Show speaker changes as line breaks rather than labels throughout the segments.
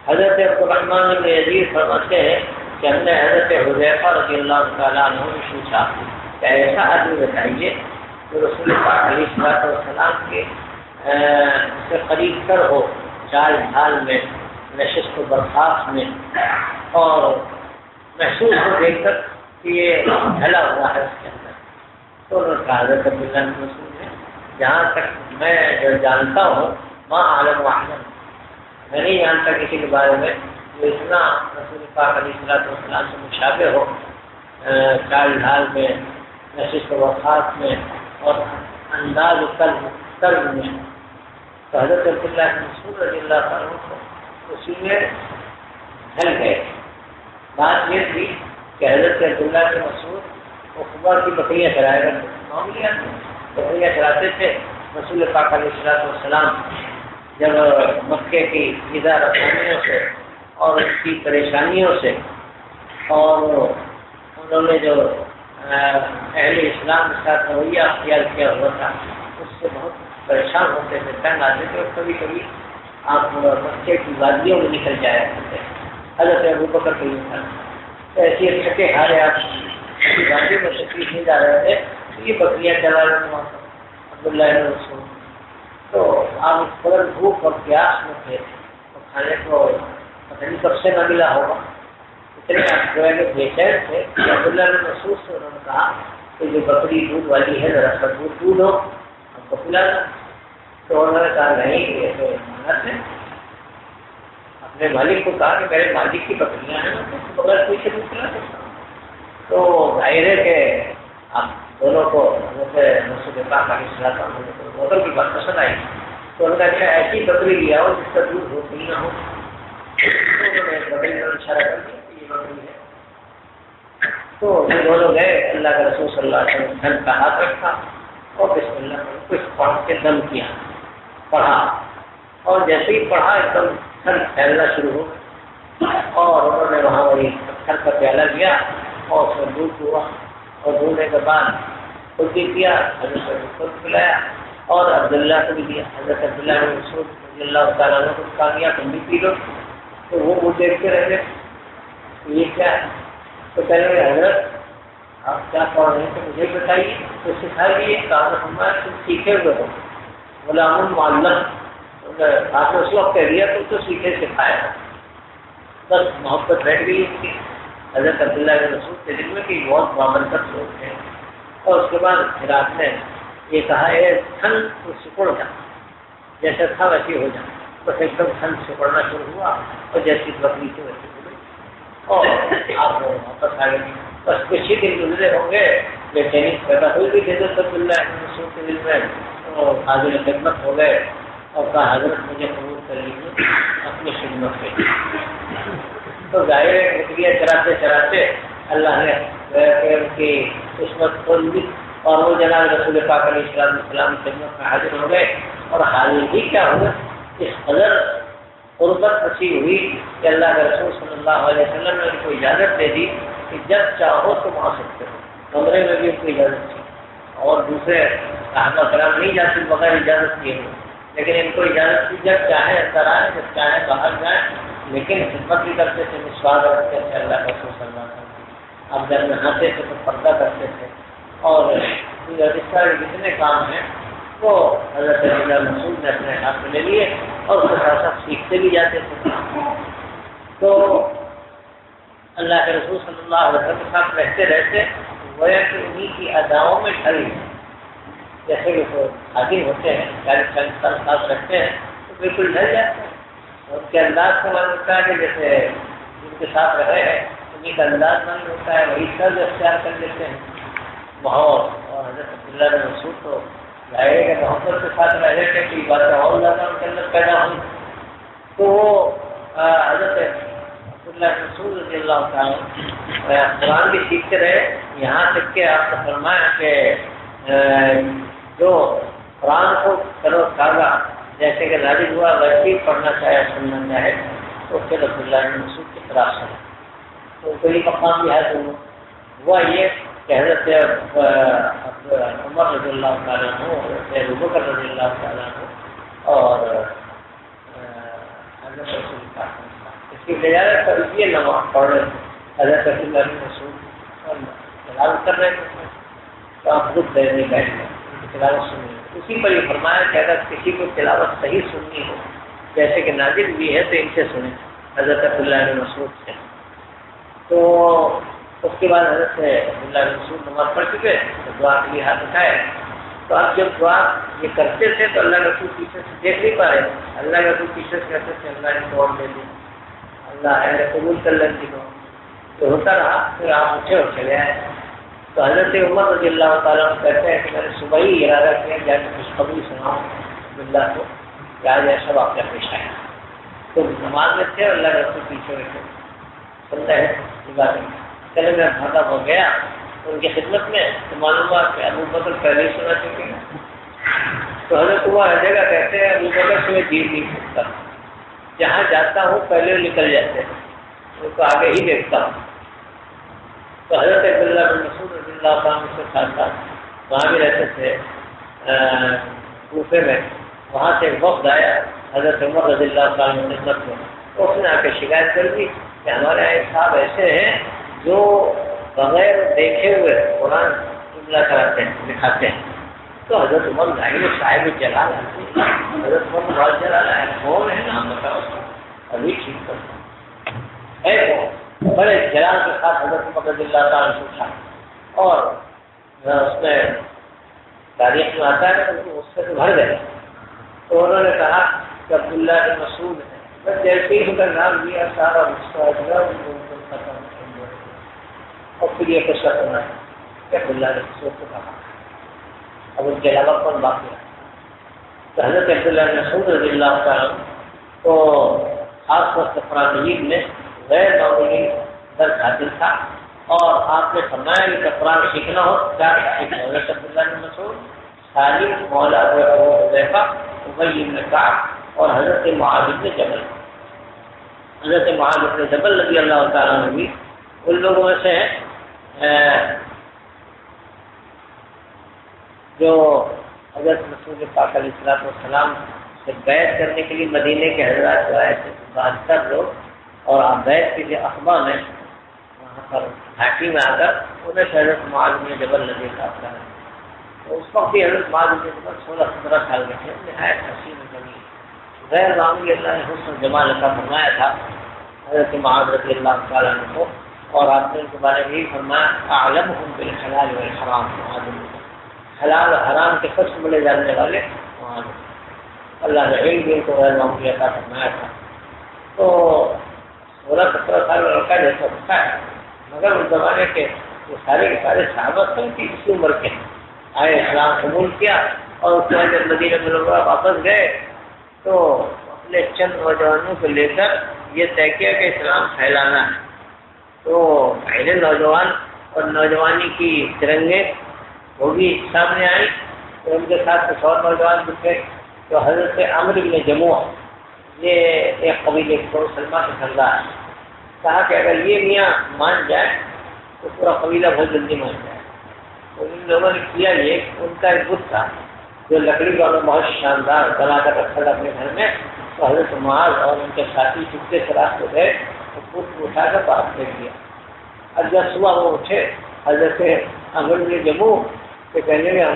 حضرت عبدالرحمن بن یزید فرماتے ہیں کہ ہم نے حضرت حذیفہ رضی اللہ تعالیٰ عنہ سے پوچھا کہ ایسا آدمی بتائیے جو رسول پاک علیہ السلام کے سے قریب تر ہو، چال ڈھال میں، نشست و برخاست میں، اور محسوس ہو دیکھ کر کہ یہ ڈھلا ہوا ہے اس کے اندر. تو انہوں نے کہا حضرت عبداللہ بن مسعود نے جہاں تک میں جو جانتا ہوں ما عالم واحد، میں نہیں جانتا کسی کے بارے میں جو اتنا رسول پاک علیہ السلام سے مشابہ ہو، چال ڈھال میں، نشست و برخاست میں، اور انداز و طرز میں. تو حضرت عبداللہ بن مسعود رضی اللہ تعالیٰ عنہ کو اسی میں ڈھل گئے. بات یہ تھی کہ حضرت عبداللہ بن مسعود عقبہ کی بکریاں چرائے کرتے، معمولیات بکریاں چراتے تھے. رسول پاک علیہ السلام جب مکے کی ایذا رسانیوں سے اور اس کی پریشانیوں سے اور انہوں نے جو اہل اسلام کے ساتھ رویہ اختیار کیا ہوا تھا اس سے بہت پریشان ہوتے تھے، تنگ آتے تھے، اور کبھی کبھی آپ مکے کی وادیوں میں نکل جایا کرتے. حضرت ابوبکر کے لیے ایسی تھکے ہارے آپ وادی میں تشریف نہیں جا رہے تھے، یہ بکریاں چلا رہے تھے عبداللہ بن مسعود. تو آپ اس قدر بھوک اور پیاس میں تھے تو کھانے کو پتہ نہیں کب سے نہ ملا ہوگا، اتنے جو ہے کہ بے چین تھے. عبداللہ بن مسعود سے انہوں نے کہا کہ جو بکری دودھ والی ہے ذرا سا دودھ ہو ہم کو پلا دو. تو انہوں نے کہا نہیں، یہ تو امانت ہے. اپنے مالک کو کہا کہ میرے مالک کی بکریاں ہیں بغیر کوئی سے دودھ پلا سکتا ہوں. تو ظاہر ہے کہ آپ دونوں کو رسول پاک علیہ السلام بوتل کی بات پسند آئی. تو انہوں نے اچھا ایسی بکری لیا ہو جس کا دودھ ہو نہ ہو. انہوں نے بکری کا اشارہ کر دیا کہ یہ بکری ہے. تو یہ دونوں گئے، اللہ کے رسول صلی اللہ علیہ وسلم دھن کا ہاتھ رکھا اور بسم اللہ کچھ پڑھ کے دم کیا، پڑھا، اور جیسے ہی پڑھا ایک دم دھن پھیلنا شروع ہو اور انہوں نے وہاں وہی پتھر کا پیالہ لیا اور اس میں دودھ ہوا، اور دھونے کے بعد خود بھی کیا، حضرت خود پلایا اور عبداللہ کو بھی دیا. حضرت عبداللہ بن مسعود رضی اللہ تعالیٰ عنہ کو کہا گیا تم بھی پی لو. تو وہ دیکھتے رہ گئے یہ کیا ہے. تو کہنے لگے حضرت آپ کیا پڑھ رہے ہیں تو مجھے بتائیے. تو سکھائیے کہا ہمارے تم سیکھے ہوئے ہو، غلام معلم. آپ نے اس وقت کہہ دیا تم تو سیکھے سکھایا. بس محبت بیٹھ گئی اس کی حضرت عبداللہ بن مسعود کے دل میں کہ بہت بامرکت لوگ ہیں. اور اس کے بعد پھر آپ نے یہ کہا ہے تھن تو سکڑ جا، جیسے تھا ویسے ہو جا. بس ایک دم تھن سکڑنا شروع ہوا اور جیسی بکری سے ویسے ہو گئی اور آپ واپس آ گئی. بس کچھ ہی دن گزرے ہوں گے بے چینی پیدا ہوئی بھی حضرت عبداللہ بن مسعود کے دل میں. اور حاضر خدمت ہو گئے اور کہا حضرت مجھے قبول کر لیجیے اپنی خدمت میں. تو ظاہر ہے بکریاں چراتے چراتے اللہ نے ان کی قسمت کھول دی اور وہ جناب رسول پاک علیہ السلام کی خدمت میں حاضر ہو گئے. اور حاضر ہی کیا ہوا، اس قدر قربت نصیب ہوئی کہ اللہ کے رسول صلی اللہ علیہ وسلم نے ان کو اجازت دے دی کہ جب چاہو تم آ سکتے ہو. کمرے میں بھی ان کو اجازت تھی اور دوسرے صحابہ کرام نہیں جاتے بغیر اجازت دیے ہوئے، لیکن ان کو اجازت تھی جب چاہے اندر آئے جب چاہے باہر جائیں. لیکن خدمت بھی کرتے تھے، مسواک رکھتے تھے اللہ کے رسول صلی اللہ علیہ وسلم. اب جب نہاتے تھے تو پردہ کرتے تھے اور اس طرح جتنے کام ہیں وہ حضرت عبداللہ بن مسعود نے اپنے ہاتھ میں لے لیے اور اس کے ساتھ ساتھ سیکھتے بھی جاتے تھے. تو اللہ کے رسول صلی اللہ علیہ وسلم کے ساتھ رہتے رہتے گویا کہ انہیں کی اداؤں میں ڈھل گئے. جیسے کہ وہ حاضر ہوتے ہیں 40 سال ساتھ رہتے ہیں تو بالکل ڈھل جاتے ہیں. اس کے انداز کا من ہوتا ہے کہ جیسے جن کے ساتھ رہے ہیں انہیں کا انداز من ہوتا ہے وہی طرز اختیار کر لیتے ہیں. ماحول اور حضرت عبداللہ بن مسعود تو ظاہر ہے کہ محبت کے ساتھ رہے تھے کہ باتیں اور زیادہ ان کے اندر پیدا ہوئی. تو وہ حضرت عبداللہ بن مسعود رضی اللہ تعالیٰ قرآن بھی سیکھتے رہے یہاں تک کہ آپ نے فرمایا کہ جو قرآن کو کرو تازہ جیسے کہ نازل ہوا ویسے ہی پڑھنا چاہے سننا چاہے تو پھر عبداللہ بن مسعود کی طرف سے تو کوئی مقام بھی ہے. تو ہوا یہ کہ حضرت عمر رضی اللہ تعالیٰ عنہ، حضرت ابوبکر رضی اللہ تعالیٰ عنہ اور حضرت رسول پاک اس کی بجائے پر یہ نماز پڑھ رہے تھے حضرت رسول رسول تلاوت کر رہے تھے تو آپ خود دیر نہیں بیٹھ گئے تلاوت سنی. اسی پر یہ فرمایا کہ اگر کسی کو تلاوت صحیح سننی ہو جیسے کہ نازل بھی ہے تو ان سے سنیں حضرت عبداللہ بن مسعود سے. تو اس کے بعد حضرت عبداللہ بن مسعود نماز پڑھ چکے تو دعا کے لیے ہاتھ اٹھائے. تو آپ جب دعا یہ کرتے تھے تو اللہ رسول پیچھے سے دیکھ نہیں پا رہے. اللہ رسول پیچھے سے کہتے تھے اللہ نے توڑ دے دی اللہ ہے قبول کر لیں جی کو. تو ہوتا رہا پھر آپ اٹھے اور چلے آئے. تو حضرت عمر رضی اللہ تعالیٰ کہتے ہیں کہ میں نے صبح ہی ارادہ کیا جا کے خوشخبری سناؤں اللہ کو کہ آج ایسا واقعہ پیش آیا. تو نماز میں تھے اور اللہ رسول پیچھے بیٹھے سنتا ہے چلے میں بھاگا ہو گیا ان کی خدمت میں تو معلوم ہوا کہ ابو بکر پہلے ہی سنا چکے ہیں. تو حضرت عمر ہر جگہ کہتے ہیں ابو بکر سے میں جیت نہیں سکتا جہاں جاتا ہوں پہلے نکل جاتے ہیں ان کو آگے ہی دیکھتا ہوں. تو حضرت عبداللہ بن مسعود رضی اللہ عنہ سے ساتھ ساتھ وہاں بھی رہتے تھے کوفے میں. وہاں سے ایک وقت آیا حضرت عمر رضی اللہ عنہ کی خدمت میں. تو اس نے آ کے شکایت کر دی کہ ہمارے یہاں صاحب ایسے ہیں جو بغیر دیکھے ہوئے قرآن جملہ کراتے ہیں دکھاتے ہیں. تو حضرت عمر ظاہر صاحب جلال حضرت عمر بہت جلال ہے کون ہے نام بتاؤ ابھی ٹھیک کرتا ہے بڑے جلال کے ساتھ حضرت عمر رضی اللہ تعالیٰ نے پوچھا. اور اس میں تاریخ میں آتا ہے اس سے تو بھر گئے. تو انہوں نے کہا کہ عبداللہ بن مسعود ہے. بس جیسے ہی ان کا نام لیا سارا اور پھر یہ قصہ سنا کہ عبداللہ بن مسعود کو کہا اب ان کے علاوہ کون باقی ہے. تو حضرت عبداللہ بن مسعود رضی اللہ تعالیٰ کو خاص وقت قرآن مجید میں غیر معمولی درد حاصل تھا اور آپ نے فرمایا کہ قرآن سیکھنا ہو کیا سیکھنا. حضرت عبداللہ بن مسعود سالم مولا ابو حذیفہ ابی بن کعب اور حضرت معاذ بن جبل. حضرت معاذ بن جبل رضی اللہ تعالیٰ عنہ بھی ان لوگوں میں سے جو حضرت رسول پاک علیہ الصلوۃ والسلام سے بیعت کرنے کے لیے مدینے کے حضرات جو آئے تھے 72 لوگ. اور آپ بیعت کے لیے اخبار میں وہاں پر گھاٹی میں آ کر انہیں حضرت معاذ بن جبل رضی اللہ تعالیٰ. تو اس وقت بھی حضرت معاذ بن جبل 16-17 سال کے تھے. نہایت حسین جمیل غیر معمولی اللہ نے حسن جمال عطا فرمایا تھا حضرت معاذ رضی اللہ تعالیٰ عنہ کو. اور آپ نے ان کے بارے میں یہی فرمایا اعلمہم بالحلال والحرام معاذ بن جبل. حلال و حرام کے سب سے بڑے جاننے والے معاذ. اللہ نے علم بھی ان کو غیر معمولی عطا فرمایا تھا. تو 16-17 سال کا لڑکا جیسا ہوتا ہے مگر اس زمانے کے وہ سارے کے سارے صحابہ تھے کہ اسی عمر کے آئے اسلام قبول کیا. اور اس کے بعد جب مدینہ منورہ واپس گئے تو اپنے چند نوجوانوں کو لے کر یہ طے کیا کہ اسلام پھیلانا ہے. تو پہلے نوجوان اور نوجوانی کی ترنگیں وہ بھی سامنے آئی. تو ان کے ساتھ کچھ اور نوجوان بھی تھے. تو حضرت عمرو بن جموع یہ ایک قبیلے کو سلمہ سے سمجھا ہے. کہا کہ اگر یہ میاں مان جائے تو پورا قبیلہ بہت جلدی مان جائے. تو ان لوگوں نے کیا یہ ان کا ایک بت تھا جو لکڑی والا بہت شاندار بنا کر رکھا تھا اپنے گھر میں. تو حضرت معاذ اور ان کے ساتھی چپکے سے راستے گئے تو بت اٹھا کر باہر پھینک دیا. اور جب صبح وہ اٹھے حضرت عمرو بن جموع کہ کہنے میں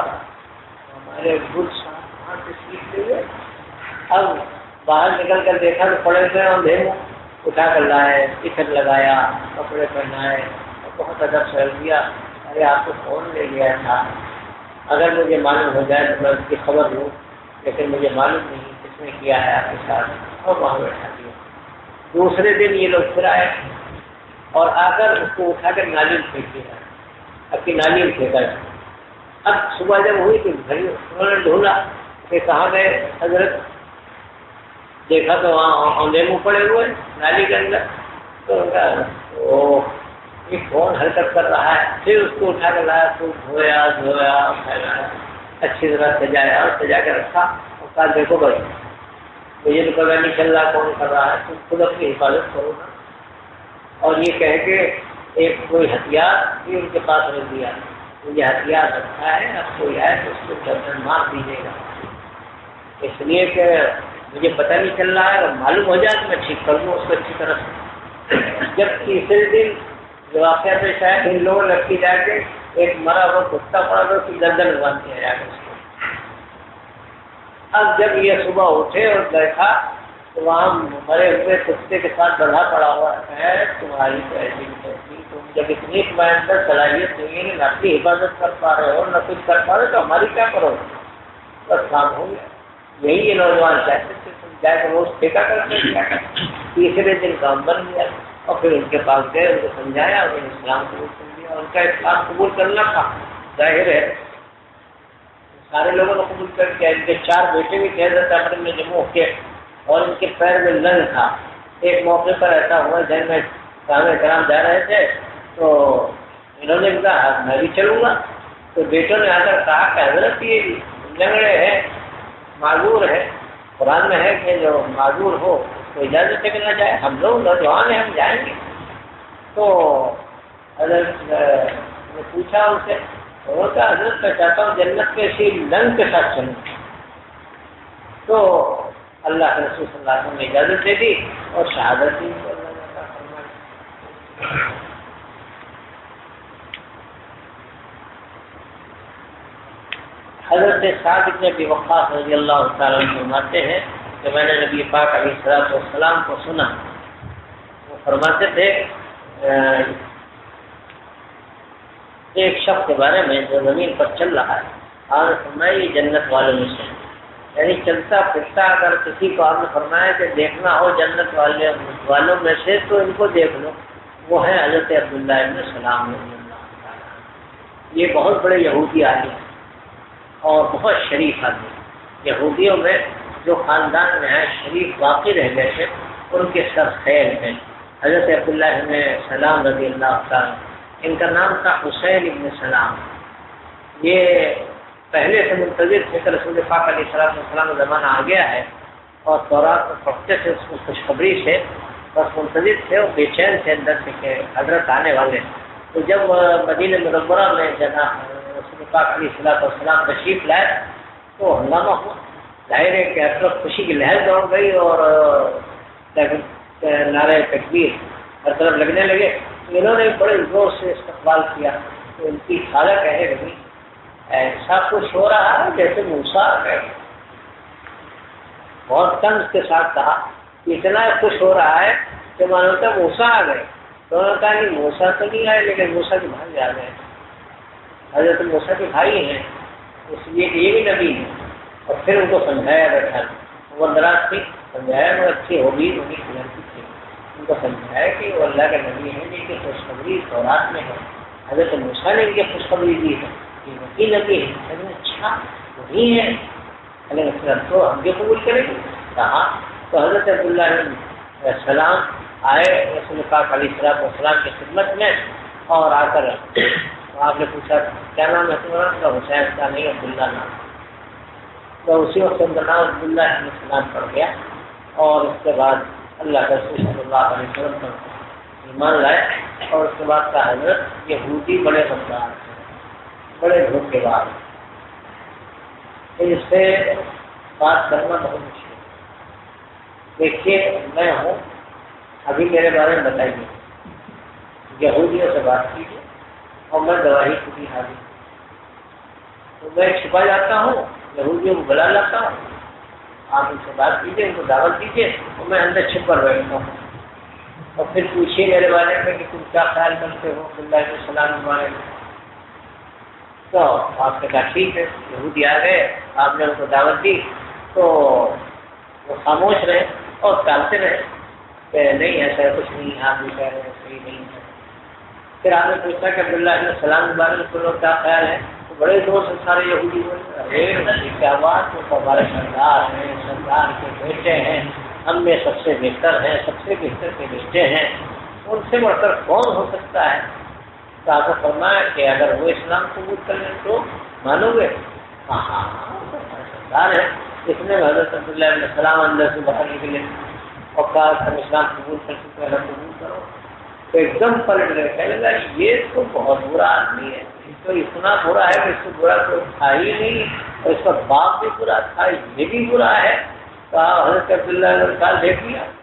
ہمارے بت وہاں سے سیکھ ہوئے. اب باہر نکل کر دیکھا تو پڑے ہوئے اندھے اٹھا کر لائے ٹکٹ لگایا کپڑے پہنائے اور بہت ادب سہل دیا. ارے آپ کو کون لے گیا تھا؟ اگر مجھے معلوم ہو جائے تو میں اس کی خبر لوں لیکن مجھے معلوم نہیں کس نے کیا ہے آپ کے ساتھ. اور وہاں بیٹھا دیا. دوسرے دن یہ لوگ پھر آئے اور آ کر اس کو اٹھا کر نالی میں پھینک دیا. اب کی نالی میں پھینکا. اب صبح جب ہوئی تو انہوں نے ڈھونڈا کہ کہاں گئے حضرت. دیکھا تو وہاں اندھے منہ پڑے ہوئے نالی کے اندر. تو یہ کون حرکت کر رہا ہے؟ پھر اس کو اٹھا کر لایا تو دھویا پھیلایا اچھی طرح سجایا اور سجا کے رکھا. اور کہا دیکھو بھائی مجھے تو پتا نہیں چل رہا کون کر رہا ہے تم خود اپنی حفاظت کرو گا. اور یہ کہہ کے ایک کوئی ہتھیار بھی ان کے پاس رکھ دیا. یہ ہتھیار رکھا ہے اب کوئی آئے تو اس کو گردن مار دیجیے گا. اس لیے کہ مجھے پتہ نہیں چل رہا ہے، اگر معلوم ہو جائے تو میں ٹھیک کر دوں اس کو اچھی طرح سے۔ جب تیسرے دن جو واقعہ پیش آیا، ان لوگوں نے لڑکی جا کے ایک مرا ہوا کتا پڑا تو اس کی گردن باندھ دیا جا کے۔ اب جب یہ صبح اٹھے اور دیکھا تو وہاں مرے ہوئے کتے کے ساتھ گدھا پڑا ہوا ہے، تمہاری تو ایسی نہیں، تم جب اتنی تمہارے اندر صلاحیت نہیں ہے، نہ اپنی حفاظت کر پا رہے ہو نہ کچھ کر پا رہے تو ہماری کیا کرو گے؟ بس کام ہو گیا۔ یہی یہ نوجوان چاہتے تھے تم جا کے روز ٹھیکا کرتے کیا کرتے۔ تیسرے دن کام بن گیا اور پھر ان کے پاس گئے، ان کو سمجھایا، انہوں نے اسلام قبول کر لیا۔ ان کا اسلام قبول کرنا تھا، ظاہر ہے سارے لوگوں نے قبول کر کے، ان کے 4 بیٹے بھی تھے حضرت عمر بن جموح کے، اور ان کے پیر میں لنگ تھا۔ ایک موقع پر ایسا ہوا جب میں صحابہ کرام جا رہے تھے تو انہوں نے کہا میں بھی چلوں گا، تو بیٹوں نے آ کر کہا کہ حضرت یہ لنگڑے ہے، معذور ہے، قرآن میں ہے کہ جو معذور ہو تو اجازت ہے کہ نہ جائے، ہم لوگ نوجوان ہیں ہم جائیں گے۔ تو حضرت نے پوچھا ان سے، وہ کہا حضرت میں چاہتا ہوں جنت کے اسی لنگ کے ساتھ چلوں۔ تو اللہ کے رسول صلی اللہ علیہ وسلم نے اجازت دے دی اور شہادت دی۔ حضرت سعد بن ابی وقاص رضی اللہ تعالیٰ عنہ فرماتے ہیں کہ میں نے نبی پاک علیہ الصلوۃ والسلام کو سنا، وہ فرماتے تھے ایک شخص کے بارے میں جو زمین پر چل رہا ہے، آپ نے فرمایا یہ جنت والوں میں سے، یعنی چلتا پھرتا اگر کسی کو آپ نے فرمایا کہ دیکھنا ہو جنت والوں میں سے تو ان کو دیکھ لو، وہ ہے حضرت عبداللہ ابن سلام رضی اللہ تعالیٰ۔ یہ بہت بڑے یہودی آدمی ہیں اور بہت شریف آدمی، یہودیوں میں جو خاندان میں ہے شریف واقعی رہ گئے تھے ان کے سر خیر ہیں۔ حضرت عبداللہ ابن سلام رضی اللہ تعالیٰ، ان کا نام تھا حسین ابن سلام۔ یہ پہلے سے منتظر تھے کہ رسول پاک علیہ السلام کا زمانہ آ گیا ہے اور تورات میں پڑھتے تھے اس کو خوشخبری سے، بس منتظر تھے اور بے چین تھے اندر سے کہ حضرت آنے والے۔ تو جب مدینہ منورہ میں جناب رسول پاک علیہ السلام تشریف لائے تو ہنگامہ ہوا، ظاہر ہے کہ ہر طرف خوشی کی لہر دوڑ گئی اور نعرہ تکبیر ہر طرف لگنے لگے۔ انہوں نے بڑے زور سے استقبال کیا تو ان کی خالہ کہنے لگی ایسا کچھ ہو رہا ہے جیسے موسیٰ آ گئے، بہت طنز کے ساتھ کہا، اتنا خوش ہو رہا ہے کہ مانو کہ موسیٰ آ گئے۔ تو انہوں نے کہا کہ موسیٰ تو نہیں آئے لیکن موسیٰ کے بھائی آ گئے، حضرت موسیٰ کے بھائی ہیں اس لیے یہ بھی نبی ہے۔ اور پھر ان کو سمجھایا بیٹھا، وہ ناراض تھی، سمجھایا وہ اچھی ہوگی انہیں لڑکی تھی، ان کو سمجھایا کہ وہ اللہ کے نبی ہیں جن کی خوشخبری تورات میں ہے، حضرت موسیٰ نے ان کی خوشخبری دی ہے، یہ وہی نبی ہے۔ اچھا وہی ہے، تو ہم بھی قبول کریں گے۔ کہا تو حضرت عبداللہ علیہ السلام آئے رسول پاک علیہ السلام کی خدمت میں اور آ کر آپ نے پوچھا کیا نام ہے تمہارا؟ تو حسین کا نہیں عبداللہ نام۔ تو اسی وقت ان کا نام عبداللہ علیہ السلام پڑ گیا اور اس کے بعد اللہ کے رسول صلی اللہ علیہ وسلم پر ایمان لائے۔ اور اس کے بعد کا حضرت یہودی بڑے غدار تھے، بڑے دھوکے باز، اس سے بات کرنا بہت مشکل ہے۔ دیکھیے میں ہوں، ابھی میرے بارے میں بتائیے، یہودیوں سے بات کیجیے اور میں گواہی کے لیے حاضر ہوں، تو میں چھپا جاتا ہوں، یہودیوں کو بلا لاتا ہوں، آپ ان سے بات کیجیے، ان کو دعوت دیجیے اور میں اندر چھپ کر بیٹھتا ہوں، اور پھر پوچھیے میرے بارے میں کہ تم کیا خیال کرتے ہو عبداللہ علیہ السلام کے بارے میں۔ تو آپ نے کہا ٹھیک ہے، یہودی آ گئے، آپ نے ان کو دعوت دی تو وہ خاموش رہے اور ٹالتے رہے کہ نہیں ایسا کچھ نہیں، آپ بھی کہہ رہے ہیں صحیح نہیں ہے۔ پھر آپ نے پوچھا کہ عبداللہ علیہ السلام کے بارے میں تم لوگ کیا خیال ہے؟ تو بڑے زور سے سارے یہودی بولے کیا بات، وہ ہمارے سردار ہیں، سردار کے بیٹے ہیں، ہم میں سب سے بہتر ہیں، سب سے بہتر کے بیٹے ہیں، ان سے بڑھ کر کون ہو سکتا ہے؟ تو آپ نے فرمایا کہ اگر وہ اسلام قبول کر لیں تو مانو گے؟ ہاں سردار ہے۔ اس نے حضرت عبداللہ علیہ السلام اندر سے باہر نکلے اور کہا ہم اسلام قبول کر چکے ہیں، قبول کرو۔ تو ایک دم پلٹ گئے، کہنے لگا یہ تو بہت برا آدمی ہے، اس کو اتنا برا ہے کہ اس کو برا کوئی تھا ہی نہیں، اور اس کا باپ بھی برا تھا، یہ بھی برا ہے، تو حضرت عبداللہ نے سال دیکھ لیا